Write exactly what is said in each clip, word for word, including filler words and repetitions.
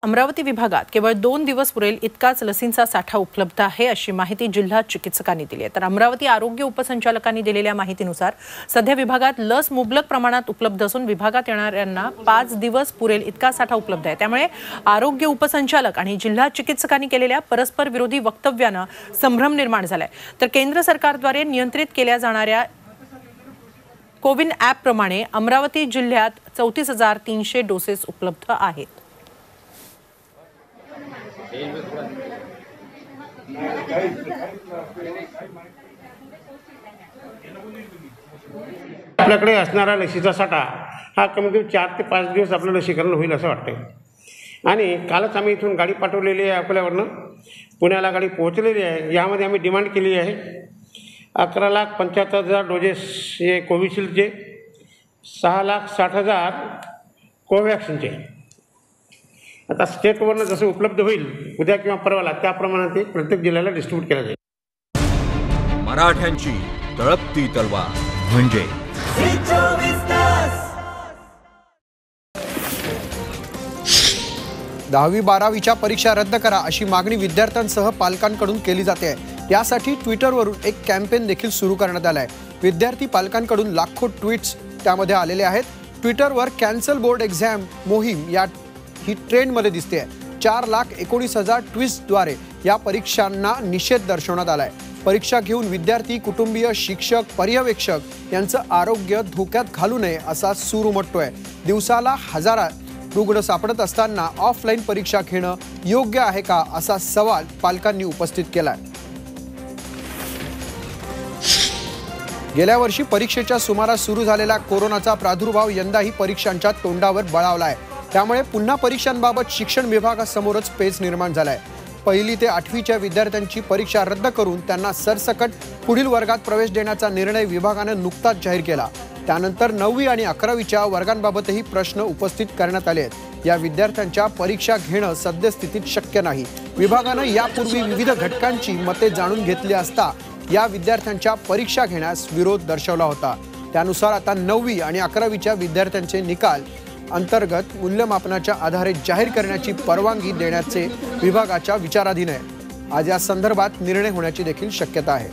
अमरावती विभागात केवळ दोन दिवस पुरेल इतकाच लसींचा साठा उपलब्ध आहे अशी माहिती जिल्हा चिकित्सकांनी दिली आहे। तर अमरावती आरोग्य उपसंचालकांनी दिलेल्या माहितीनुसार सध्या विभागात लस मुबलक प्रमाणात उपलब्ध असून विभागात येणाऱ्यांना पाच दिवस पुरेल इतका साठा उपलब्ध आहे। त्यामुळे आरोग्य उपसंचालक आणि जिल्हा चिकित्सकांनी केलेल्या परस्पर विरोधी वक्तव्याने संभ्रम निर्माण झालाय। तर केंद्र सरकारद्वारे नियंत्रित केल्या जाणाऱ्या कोविन ॲप प्रमाणे अमरावती जिल्ह्यात चौतीस हजार तीनशे डोसेस उपलब्ध आहेत। आपल्याकडे असणारा लसीचा साठा हा कमीत कमी चार ते पाच दिवस आपलं लसीकरण होईल असं वाटतंय। आणि कालच आम्ही इथून गाडी पाठवलेली आहे अकोल्यावरनं पुण्याला गाडी पोहोचलेली आहे। यामध्ये आम्ही डिमांड केली आहे अकरा लाख पंच्याहत्तर हजार डोजेस हे कोविशिल्डचे, सहा लाख साठ हजार कोवॅक्सिनचे। आता स्टेटवरनं जसं उपलब्ध होईल उद्या किंवा परवाला त्याप्रमाणे ते प्रत्येक जिल्ह्याला डिस्ट्रीब्यूट केलं जाईल। मराठ्यांची तळपती तलवार म्हणजे दहावी बारावीच्या परीक्षा रद्द करा अशी मागणी विद्यार्थ्यांसह पालकांकडून केली जाते। यासाठी ट्विटरवरून एक कॅम्पेन देखील सुरू करण्यात आला आहे। विद्यार्थी पालकांकडून लाखो ट्विट्स त्यामध्ये आलेले आहेत। ट्विटरवर कॅन्सल बोर्ड एक्झाम मोहीम या ही ट्रेंडमध्ये दिसते आहे। चार लाख एकोणीस हजार ट्विट्सद्वारे या परीक्षांना निषेध दर्शवण्यात आला आहे। परीक्षा घेऊन विद्यार्थी, कुटुंबीय, शिक्षक, पर्यवेक्षक यांचं आरोग्य धोक्यात घालू नये असा सूर उमटतोय। दिवसाला हजारात रुग्ण सापडत असताना ऑफलाईन परीक्षा घेणं योग्य आहे का असा सवाल पालकांनी उपस्थित केलाय। गेल्या वर्षी परीक्षेच्या सुमारास सुरू झालेला कोरोनाचा प्रादुर्भाव यंदाही परीक्षांच्या तोंडावर बळावलाय। त्यामुळे पुन्हा परीक्षांबाबत शिक्षण विभागासमोरच पेच निर्माण झालाय। पहिली ते आठवीच्या विद्यार्थ्यांची परीक्षा रद्द करून त्यांना सरसकट पुढील वर्गात प्रवेश देण्याचा निर्णय विभागाने नुकताच जाहीर केला। त्यानंतर नववी आणि अकरावीच्या वर्गांबाबतही प्रश्न उपस्थित करण्यात आले आहेत। या विद्यार्थ्यांच्या परीक्षा घेणं सद्यस्थितीत शक्य नाही। विभागाने यापूर्वी विविध घटकांची मते जाणून घेतली असता या विद्यार्थ्यांच्या परीक्षा घेण्यास विरोध दर्शवला होता। त्यानुसार आता नववी आणि अकरावीच्या विद्यार्थ्यांचे निकाल अंतर्गत मूल्यमापनाच्या आधारे जाहीर करण्याची परवानगी देण्याचे विभागाच्या विचाराधीन आहे। आज या संदर्भात निर्णय होण्याची देखील शक्यता आहे।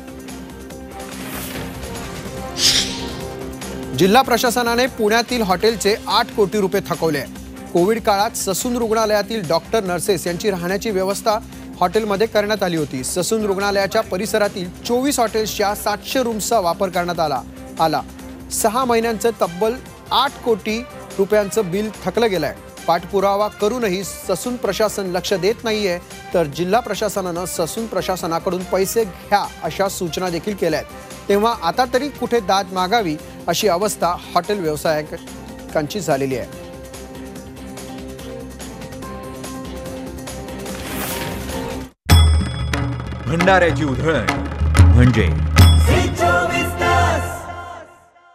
जिल्हा प्रशासनाने पुण्यातील हॉटेलचे आठ कोटी रुपये थकवले। कोविड काळात ससून रुग्णालयातील डॉक्टर नर्सेस यांची राहण्याची व्यवस्था हॉटेलमध्ये करण्यात आली होती। ससून रुग्णालयाच्या परिसरातील चोवीस हॉटेल्सच्या सातशे रूम्सचा वापर करण्यात आला आला सहा महिन्यांचं तब्बल आठ कोटी रुपयांचं बिल थकलं गेलंय। पाठपुरावा करूनही ससून प्रशासन लक्ष देत नाहीये, तर जिल्हा प्रशासनानं ससून प्रशासनाकडून पैसे घ्या अशा सूचना देखील केल्या आहेत। तेव्हा आता तरी कुठे दाद मागावी अशी अवस्था हॉटेल व्यावसायिकांची झालेली आहे। भंडाऱ्याची उधळण म्हणजे